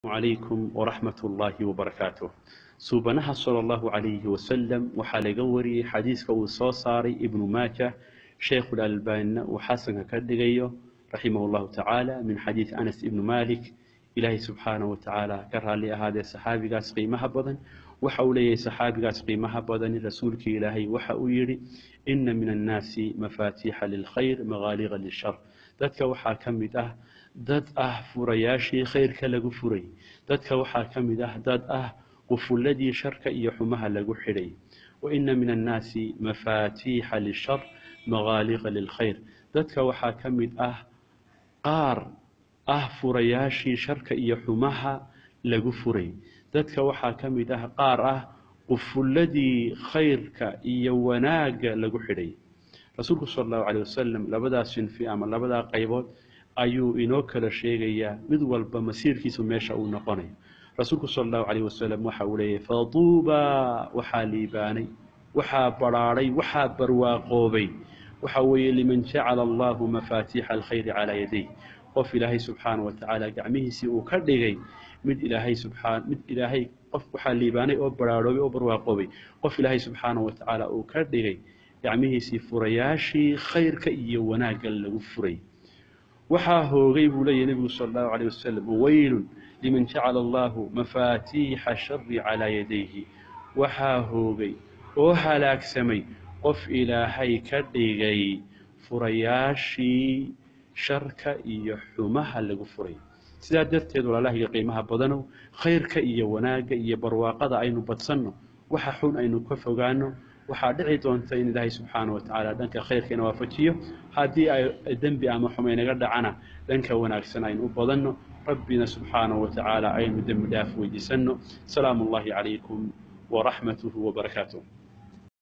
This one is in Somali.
عليكم ورحمة الله وبركاته. سبحانه صلى الله عليه وسلم وحال قوري حديث كوصاصاري ابن ماجه شيخ الألبان وحسن كدقيه رحمه الله تعالى من حديث أنس ابن مالك إلهي سبحانه وتعالى كره لي هذا الصحابي قاس قيمها بدن وحولي صحابي قاس قيمها بدن رسولك إلهي وحاويري إن من الناس مفاتيح للخير مغاليق للشر ذاتك وحا كمده dad furayaashii khayrka lagu furay dadka waxa kamid dad qufuladii sharka iyo xumaha lagu xidhay wa inna min an-naasi mafaatiha lish-shar maghaliqa lil-khayr dadka waxa kamid qaar furayaashii sharka iyo xumaha lagu furay dadka waxa kamid qaar qufuladii khayrka iyo wanaaga lagu xidhay rasuulku sallallahu alayhi wasallam labadaas sinfi ama labada qaybood ayuu inoo kala sheegayaa mid walba masiirkiisu meesha uu noqonayo rasuulku sallallahu alayhi wasallam waxa uu leeyahay fatuuba waxa liibaanay waxa baraaray waxa barwaaqoobay waxa weeye liman ja'ala Allahu mafaatiha alkhayr ala yadihi qof ilaahay subhanahu wa ta'ala gacmihiisii uu ka dhigay mid ilaahay qof waxa liibaanay oo baraaroobay oo barwaaqoobay qof ilaahay subhanahu wa ta'ala uu ka dhigay gacmihiisii furayaashii khayrka iyo wanaagga lagu furay waxaa hoogay buu leeyahay nabigu sallallahu alayhi wasallam waylun liman ja'ala Allahu mafaatiha sharri ala yadayhi waxaa hoogay oo halaagsamay qof ilaahay ka dhigay furayaashii sharka iyo xumaha lagu furay sidaa darteed walaalaha qiimaha badano khayrka iyo wanaaga iyo barwaaqada aynu badsanno waxa xun aynu ka fogaano waxaa dhici doonta in ilaahay subhanahu wa ta'ala dhanka khayrkeena waafajiyo hadii ay dambi ama xumaynaga dhacana dhanka wanaagsan aynu badanno rabbina subhanahu wa ta'ala aynu dambi dhaaf weydiisano salaamu alaykum wa rahmatuhu wa barakatuh.